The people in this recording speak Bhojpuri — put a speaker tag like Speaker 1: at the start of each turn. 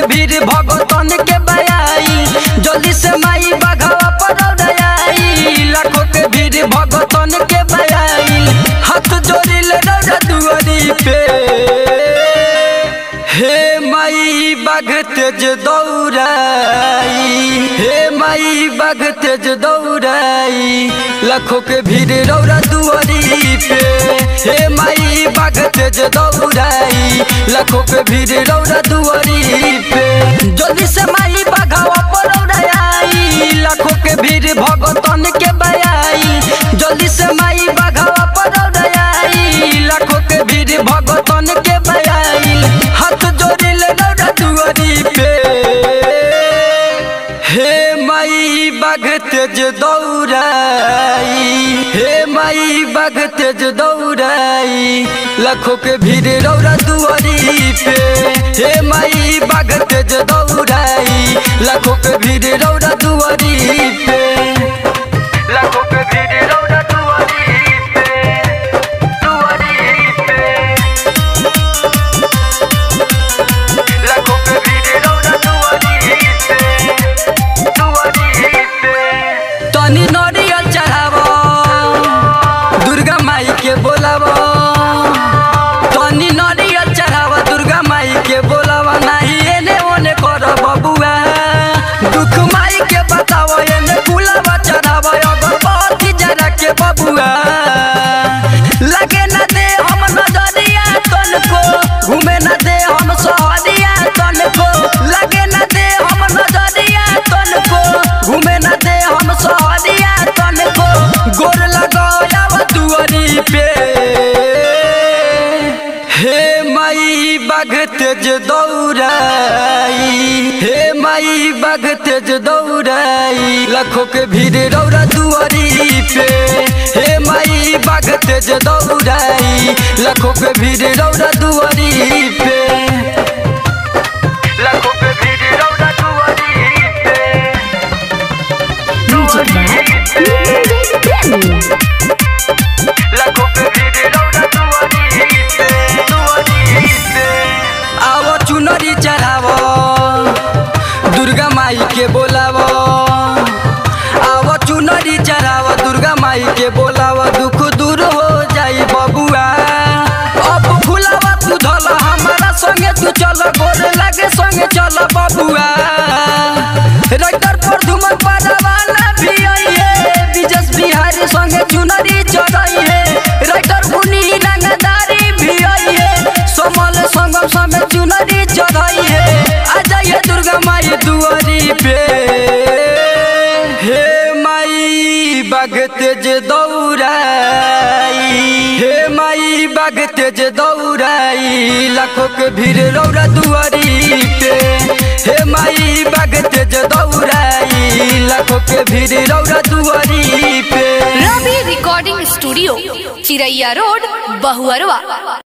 Speaker 1: भीड़ भगतन के बयाई, जल्दी से माई बघवा पर आई। लाखों के भीड़ भगतन के बयाई, हाथ जोड़ी ले रौरा दुआरी पे। हे माई बाघ तेज दौड़ाई, हे माई बाघ तेज दौड़ाई। लाखों के भीड़ रौरा दुआरी पे। हे माई बाघ तेज दौड़ाई, लाखों के भीड़ रौरा दुआरी पे। जल्दी से माई बघवा पर आई, लाखों के भीड़ भगतन के बयाई, जल्दी से माई बघवा पर आई। लाखों के भीड़ भगतन के बयाई, हाथ जोड़ी ले रौरा दुआरी पे। हे माई बाघ तेज दौड़ाई, हे माई बाघ तेज दौड़ाई। लाखों के भीड़ रौरा दुआरी पे। हे माई बाघ तेज दौड़ाई, लाखों के भीड़ रौरा दुआरी पे। लाखों के भीड़ रौरा दुआरी पे, दुआरी पे। लाखों के भीड़ रौरा दुआरी पे, दुआरी पे। तनी नरियल चढ़ावा, दुर्गा माई के बोलावा। तनी नरियल चढ़ावा, दुर्गा माई के बोलावा। नहीं एने ओने कर बबुआ, दुख माई के बतावा। एने गुलाबा चढ़ावा, अगरबत्ती जरा के बबुआ। लगे न दे हम नजरिया तन को, घूमे न दे हम सहरिया तन को। लगे न दे हम नजरिया तन को, घूमे न दे हम सहरिया तन को। गोर लगाया दुआरी पे। हे माई बाघ तेज दौड़ाई, हे माई बाघ तेज दौड़ाई। लाखों के भीड़ रौरा दुआरी पे। हे माई बाघ तेज दौड़ाई, लाखों के भीड़ रौरा दुआरी पे। लाखों के भीड़ रौरा दुआरी पे, लाखों के भीड़ रौरा दुआरी पे, दुआरी पे। आवो चुनरी चढ़ावो, दुर्गा माई के बोलावो। आवो चुनरी चढ़ावो, दुर्गा माई के बोलावो। दुख दूर हो जाई बबुआ, अब फुलावा तू धल। हमारा संगे तू चल, गोर लागे संगे चल बबुआ। राइटर पर धुमन पारावाला भी आई है, विजस बिहारी संगे चुनरी चढ़ाई है। राइटर बुनी रंगदारी भी आई है, समल संगम समेत चुनरी चढ़ाई है। आ जाइए दुर्गा माई दुआरी पे। हे माई बाघ तेज दौड़ाई, हे माई बाघ तेज दौड़ाई। लाखों के भीड़ रौरा दुआरी पे। हे माई बाघ तेज दौड़ाई, लाखों के भीड़ रौरा दुआरी पे।
Speaker 2: Ravi recording studio, Chiraiya road, Bahuarwa.